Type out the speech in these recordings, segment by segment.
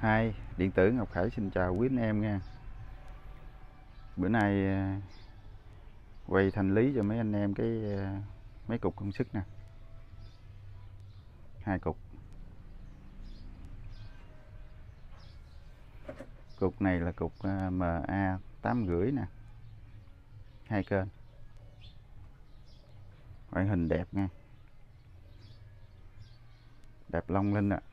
Hi, điện tử Ngọc Khải xin chào quý anh em nha. Bữa nay quay thanh lý cho mấy anh em mấy cục công suất nè. 2 cục. Cục này là cục MA 8,5 nè. 2 kênh. Ngoại hình đẹp nha. Đẹp long linh ạ.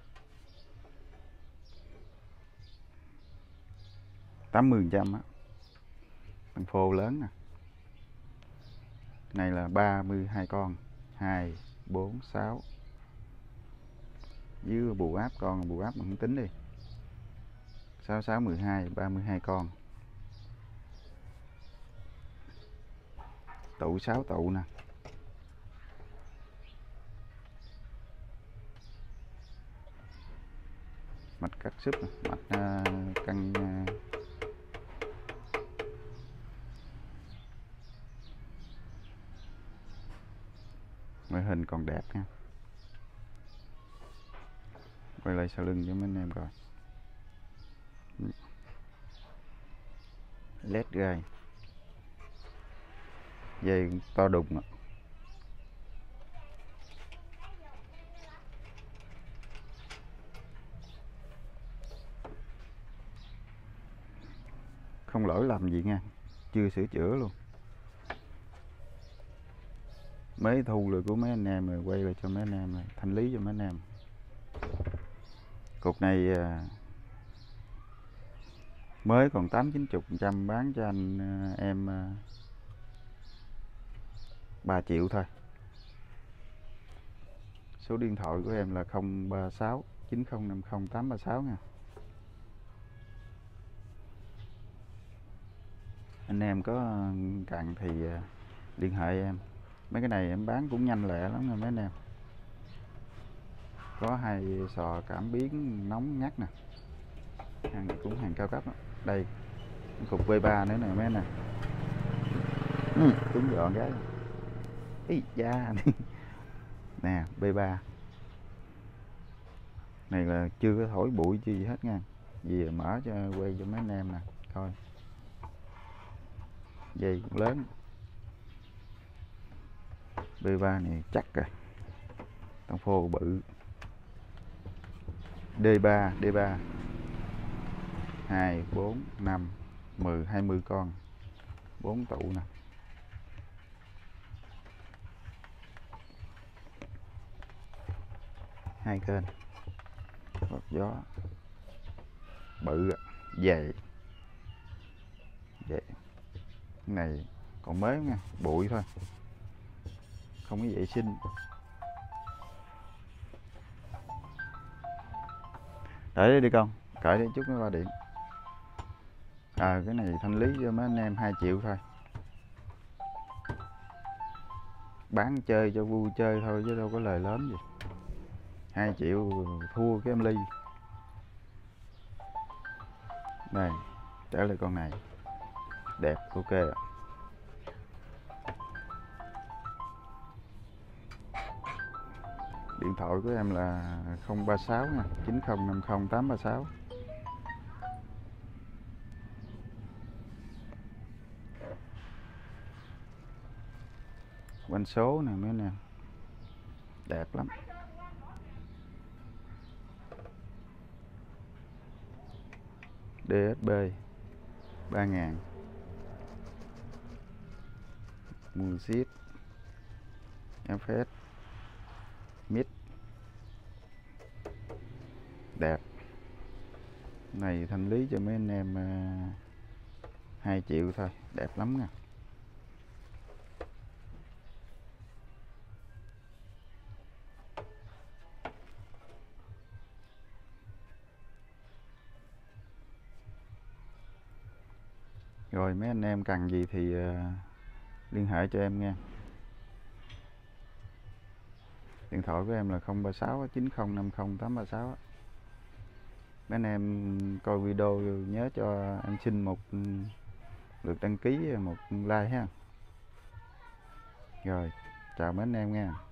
80% á. Bằng phô lớn nè. Này là 32 con, 2 4 6. Với bù áp con, bù áp mình không tính đi. 6 6 12, 32 con. Tụ 6 tụ nè. Mạch cắt súp, mạch căng ngoại hình còn đẹp nha. Quay lại sau lưng cho mấy anh em coi. LED gai, dây to đùng ạ. Không lỗi lầm gì nha, chưa sửa chữa luôn. Mấy thu rồi của mấy anh em rồi, quay lại cho mấy anh em rồi, thanh lý cho mấy anh em. Cục này mới còn 8-90%, bán cho anh em 3 triệu thôi. Số điện thoại của em là 036 9050 836 nha. Anh em có cần thì liên hệ em. Mấy cái này em bán cũng nhanh lẹ lắm nha mấy anh em. Có 2 sò cảm biến nóng ngắt nè. Hàng này cũng hàng cao cấp đó. Đây cục V3 nữa nè mấy anh nè. Trúng gọn cái ý da nè. B3 này là chưa có thổi bụi chi gì hết nha. Vì mở cho quay cho mấy anh em nè coi. Dây cũng lớn. B3 này chắc rồi. Tông phô bự. D3 2 4 5 10 20 con, 4 tụ nè. Hai kênh quạt gió bự dày. Vậy cái này còn mới nha, bụi thôi, không có vệ sinh. Để đây đi con, cởi đi chút mới qua điện. Cái này thanh lý cho mấy anh em 2 triệu thôi. Bán chơi cho vui chơi thôi chứ đâu có lời lớn gì. 2 triệu thua cái em ly. Đây, trở lại con này. Đẹp, ok ạ. Điện thoại của em là 036 nha, 9050 836. Quanh số nè mấy anh em. Đẹp lắm. DSB 3000. Mua ship FS mid. Đẹp. Này thanh lý cho mấy anh em 2 triệu thôi, đẹp lắm nè. Rồi mấy anh em cần gì thì liên hệ cho em nha. Điện thoại của em là 036 9050 836. Mấy anh em coi video nhớ cho em xin một lượt đăng ký, một like ha. Rồi, chào mấy anh em nha.